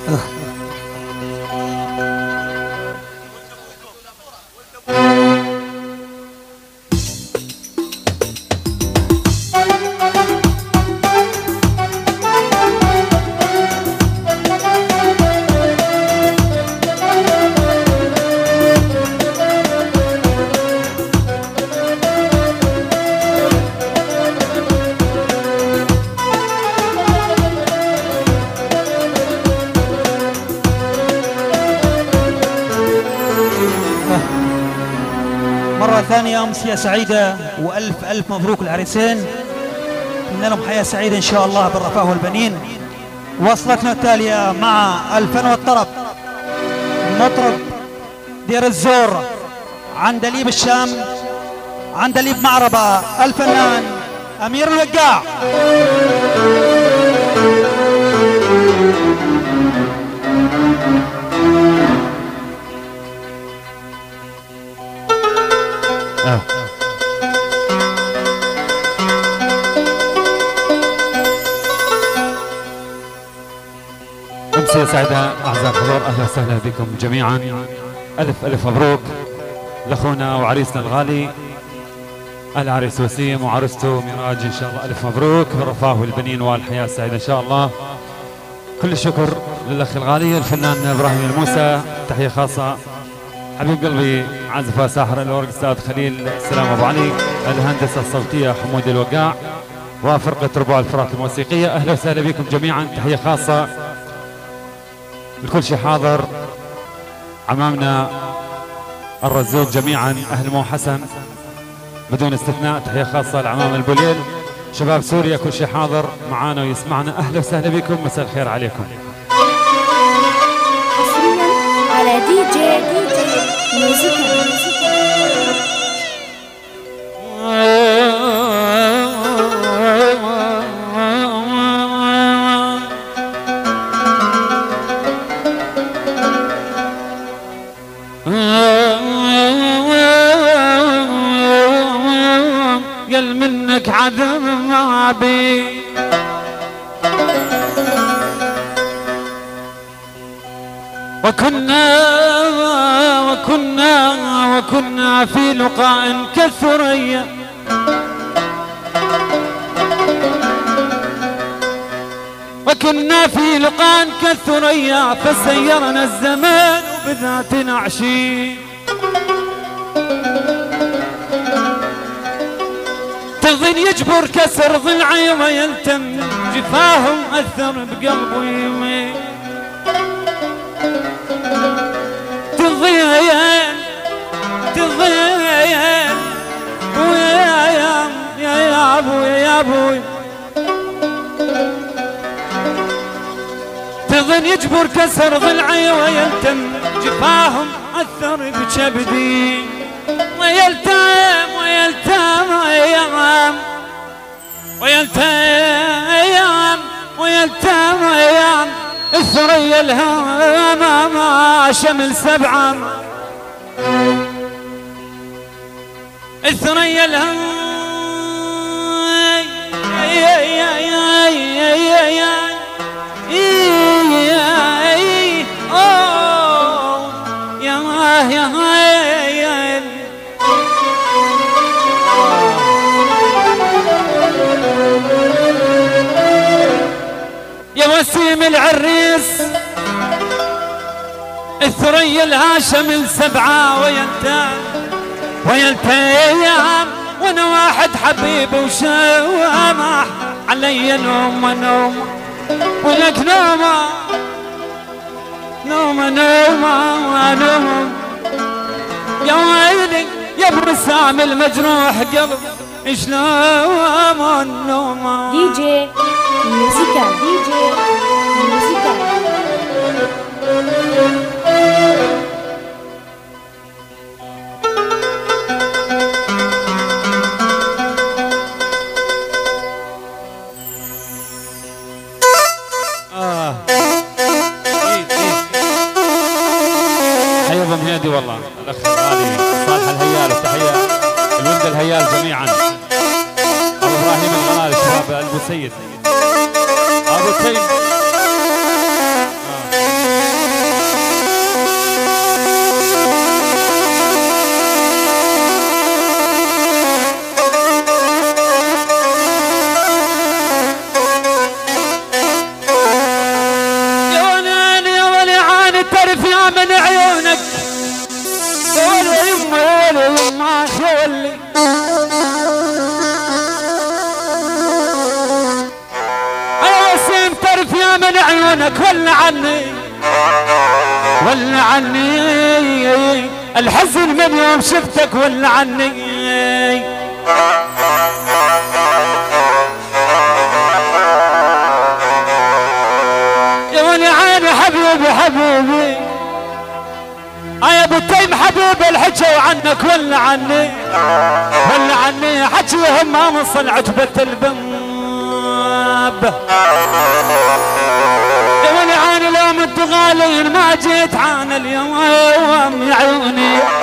مرة ثانية أمسية سعيدة وألف ألف مبروك العريسين. إن لهم حياة سعيدة إن شاء الله بالرفاه والبنين. وصلتنا التالية مع الفن والطرب، مطرب دير الزور عندليب الشام، عندليب معربة، الفنان أمير الوقاع. أمسية سعيدة أعزائي الحضور، أهلا وسهلا بكم جميعا. ألف ألف مبروك لأخونا وعريسنا الغالي العريس وسيم وعروسته ميراج، إن شاء الله ألف مبروك بالرفاه والبنين والحياة السعيدة إن شاء الله. كل الشكر للأخ الغالي الفنان إبراهيم الموسى، تحية خاصة حبيب قلبي عازف ساحر الورق أستاذ خليل السلام أبو علي، الهندسة الصوتية حمود الوقاع، وفرقة ربوع الفرات الموسيقية. أهلا وسهلا بكم جميعا، تحية خاصة لكل شيء حاضر. عمامنا الرزوق جميعا، أهل مو حسن بدون استثناء، تحية خاصة لعمام البوليل، شباب سوريا كل شيء حاضر معانا ويسمعنا. أهلا وسهلا بكم، مساء الخير عليكم. حصريا على دي جي ميوزيكال. قل منك عذابي وكنا في لقاء كالثريا، وكنا في لقاء كالثريا، فسيرنا الزمان بذات نعشي. تظن يجبر كسر ضلعي ويلتم جفاهم أثر بقلبي، تضيع يا ابوي تظن يجبر كسر ضلعي ويلتم جفاهم أثر بكبدي، ويلتام أيام الثريا الهام شمل سبعة، الثريا الهام يا وسيم العريس، الثريا الهاشم السبعة ويلتام، وانا واحد حبيب وشامح علي نوم ولك نوم يا ويلي يا ابو سام المجروح قلب شلون النوم. دي جي ميوزيكال. حيا ابو مهيدي والله الاخ الغالي صالح الهيال، التحيه الولد الهيال جميعا، ابو ابراهيم الغلال، شباب ابو سيد ابو سيد عنك ولا عني ولا عني الحزن من يوم شفتك ولا عني يا ولي عيني حبيبي حبيبي يا ابو التيم حبيبي الحكوا عنك ولا عني ولا عني حكيهم ما وصل عتبة الباب يا ولي عيني لو مت غالين ما جيت عانى اليوم يا عيوني